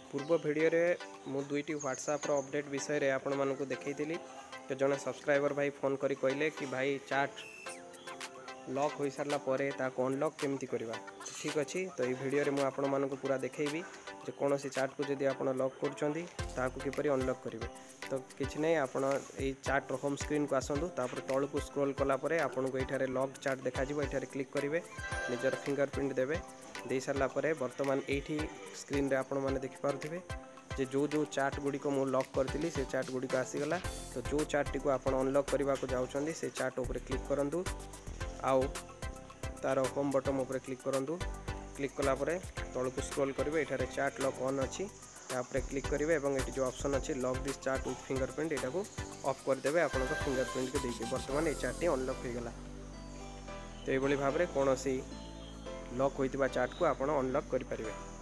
पूर्व वीडियो रे मु दुईटी व्हाट्सएप रो अपडेट विषय रे आपण मानकु देखैतिली। तो जने सब्सक्राइबर भाई फोन करी कहले कि भाई चाट लॉक हो सारा पर अनलॉक केमती करवा। ठीक अच्छे तो ये वीडियो रे मु आपण मानकु पूरा देखैबी जे कौन सी चाट को जदि आपण लॉक करछंदी ताकू किपरि अनलॉक करेंगे। तो किछि नै आपण ए चाट होम स्क्रीन को आसंतु तापर तळ को स्क्रॉल कला परे आपण को एठारे लॉक चाट देखा जिवो। एठारे क्लिक करेंगे, निजर फिंगरप्रिंट देबे, दे सारा परे वर्तमान एठी स्क्रीन रे आपण माने देखि पारुथिबे जे जो जो चाट गुडी को मु लॉक करथिली से चाट गुडी को आसीगला। तो जो चाट टी को आपण अनलॉक करबा को जाउछंदी से चाट ऊपर क्लिक करंतु आउ तार होम बटन ऊपर क्लिक करंतु। क्लिक कला परे तळ को स्क्रॉल करेंगे, एठारे चाट लॉक ऑन अच्छी तापर क्लिक करेंगे और ये जो ऑप्शन अच्छी lock this chat with fingerprint यहाँ को ऑफ करदे। आप फिंगरप्रिंट को देखिए बर्तमान ये चार्ट अनलॉक हो गला। तो ये भाव में कौन सी लॉक होता चार्ट को आप अनलॉक करें।